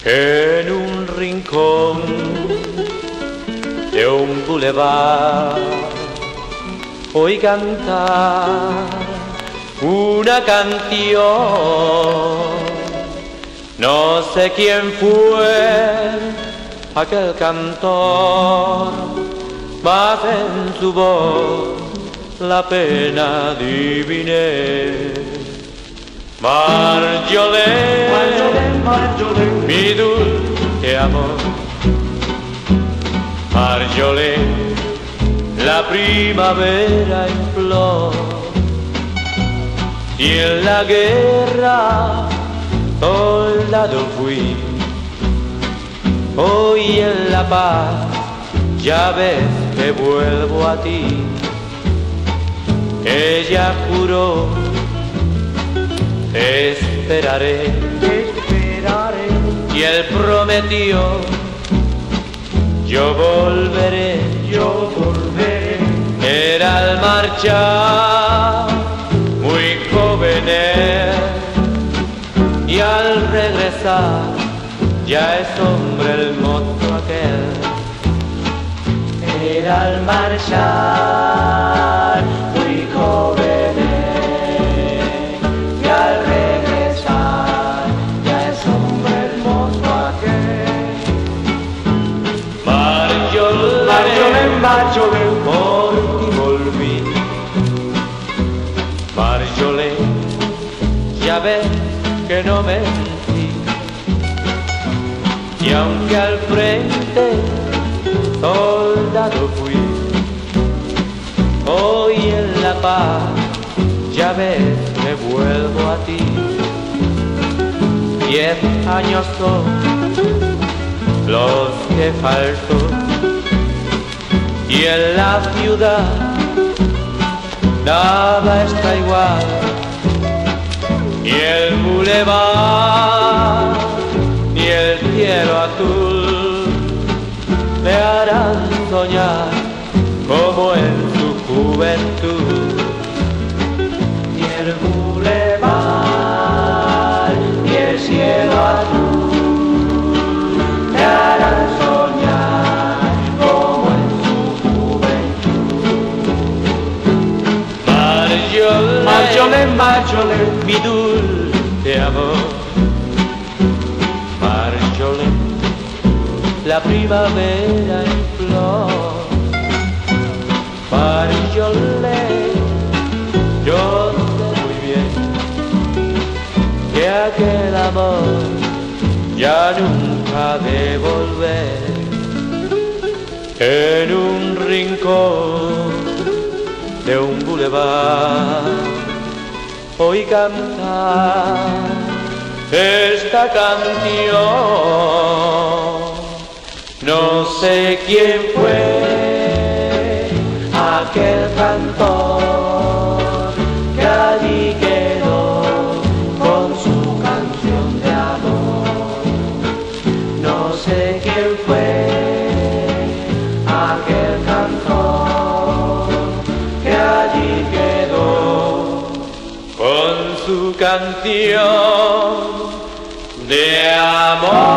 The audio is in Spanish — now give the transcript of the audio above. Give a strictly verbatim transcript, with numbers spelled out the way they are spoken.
En un rincón de un bulevar oí cantar una canción. No sé quién fue aquel cantor, mas en su voz la pena adiviné. Marjolaine, Marjolaine, Marjolaine, mi dulce amor. Marjolaine, la primavera en flor. Y en la guerra soldado fui, hoy en la paz ya ves que vuelvo a ti. Ella juró: te esperaré, te esperaré. y él prometió: yo volveré, yo volveré. Era al marchar muy jóvenes, y al regresar ya es hombre el mozo aquel. Era al marchar muy jóvenes, y al regresar ya es hombre hermoso aquel. Marjolaine, Marjolaine, Marjolaine, por ti volví. Marjolaine, ya ves que no mentí. Y aunque al frente soldado fui, hoy en la paz ya ves que vuelvo a ti. Diez años son los que faltó, y en la ciudad nada está igual. Ni el bulevar, ni el cielo azul me harán soñar como en su juventud. Ni el bulevar, ni el cielo azul me harán soñar como en su juventud. Marjolaine, Marjolaine, Marjolaine, mi dulce amor. Marjolaine, la primavera en flor. Marjolaine, yo sé muy bien que aquel amor ya nunca ha de volver. En un rincón de un bulevar oí cantar esta canción. No sé quién fue aquel cantor que allí quedó con su canción de amor. No sé quién fue aquel cantor que allí quedó con su canción de amor.